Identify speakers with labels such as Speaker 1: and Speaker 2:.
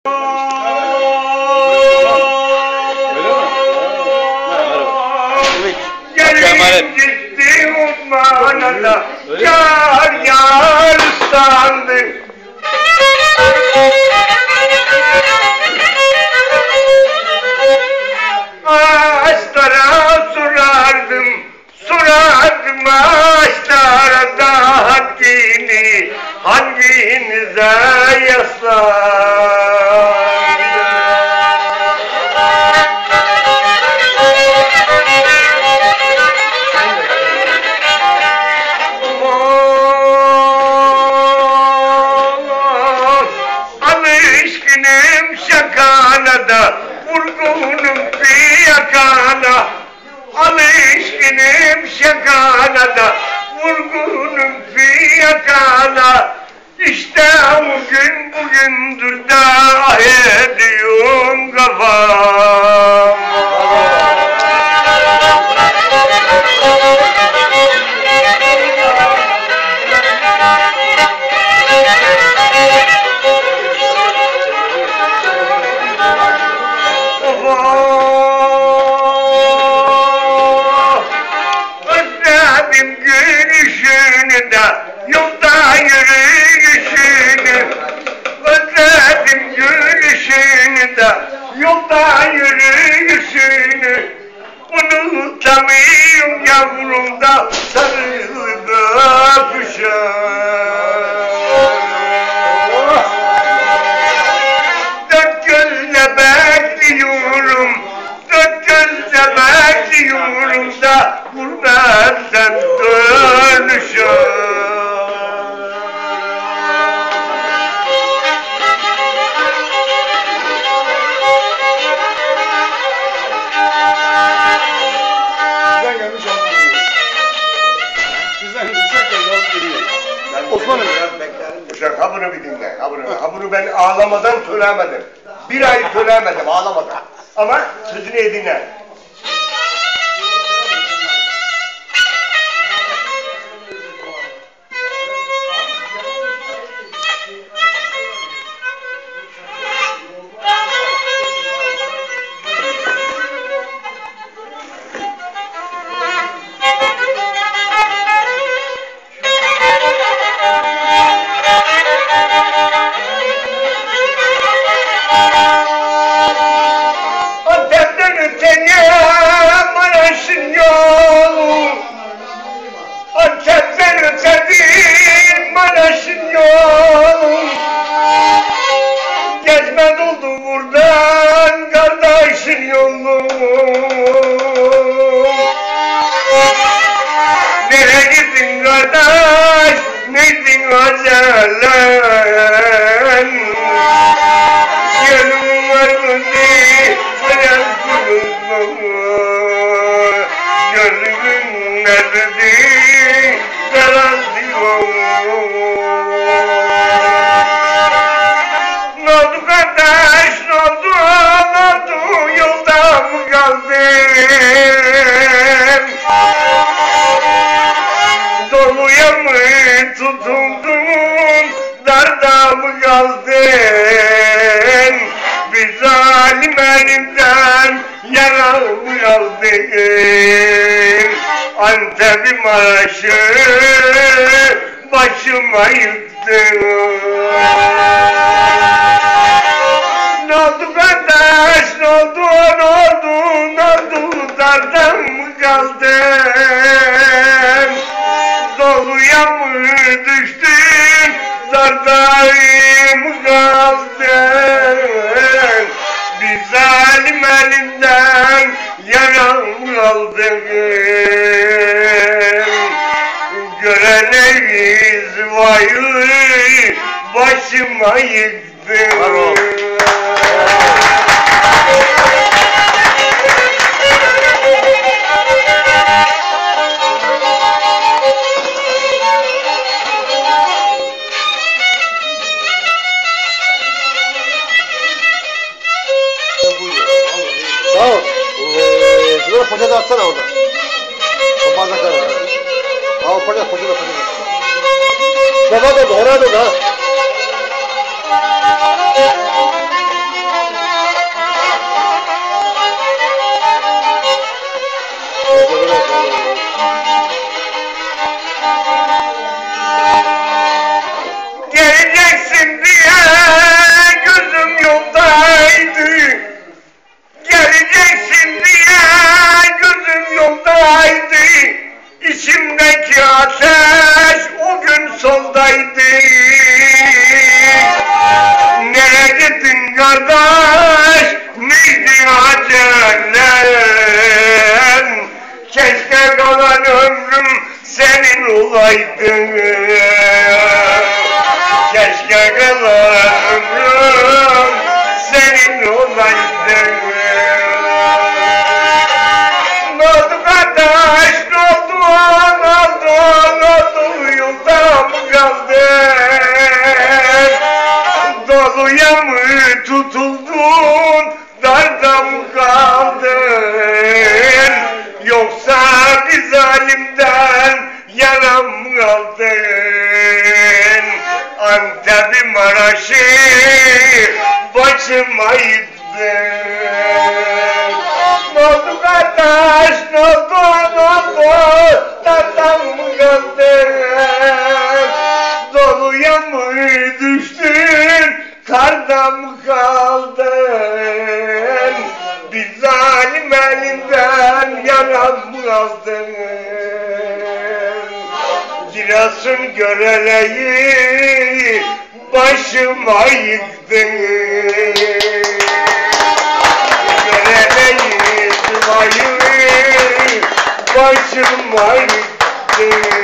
Speaker 1: Gelin gitti ummanada, yar yar ıslandı. Ağaçlara sorardım ağaçlara da haddini, hanginize yaslandı? Alışkınım şakanada, vurgunum fiyakana. Alışkınım şakanada, vurgunum fiyakana. İşte bugündür de ah ediyorum kafam. Özledim gülüşünü de, yolda yürüyüşünü. Özledim gülüşünü de, yolda yürüyüşünü. Unutamıyorum yavrum da sarılıp öpüşür. Dört gözle bekliyorum, dört gözle bekliyorum da gurbetten dönüşür. Osman'ım biraz beklerim. Uşak ha bunu bir dinle, ha bunu ben ağlamadan söylemedim. Bir ay söylemedim ağlamadan. Ama sözünü dinle. Antep'ten ötedir Maraş'ın yolu. Gezme doldu buradan kardeşin yolu. Nereye gittin kardeş, neydin acelen? Gönlüm var mı değil, hayal kurulma. Gönlüm nerede? Ne oldu kardeş, ne oldu, yolda mı kaldın? Doluya mı tutuldun, darda mı kaldın? Bir zalim elimden yara mı aldın? Antep'i Maraş'ı başıma yıktın. Ne oldu kardeş, ne oldu, dardan mı kaldın? Doluya mı düştün, darda mı kaldın? Bir zalim elinden yara mı aldın? Göreneyiz vay başıma yıktın.
Speaker 2: Tamam. Şurada poşet atsana orada. O bardakları. Al poşet. Baba da herhalde ha.
Speaker 1: kardeş miydi acelem? Keşke kalan ömrüm senin olaydı. Keşke kalan ömrüm senin olaydı. Ne oldu kardeş, ne oldu, ne oldu, ne oldu, yolda mı kaldın? Doluya mı tutuldun, darda mı kaldın? Yoksa bir zalimden yana mı kaldın? Antep'i Maraş'ı başıma yıktın. Ne oldu kardeş, ne oldu, ne oldu, darda mı kaldın? Doluya mı düştün, karda mı kaldın? Bir zalim elinden yaram mı aldın? Giresun Görele'yi başıma yıktın. Görele'yi, Sıvayı başıma yıktın.